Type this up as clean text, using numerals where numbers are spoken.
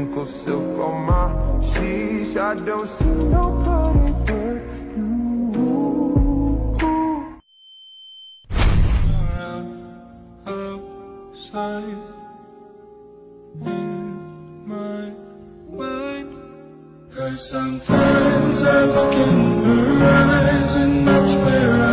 wrinkled silk on my sheets. I don't see nobody but you. Outside in my mind, 'cause sometimes I look in her eyes and that's where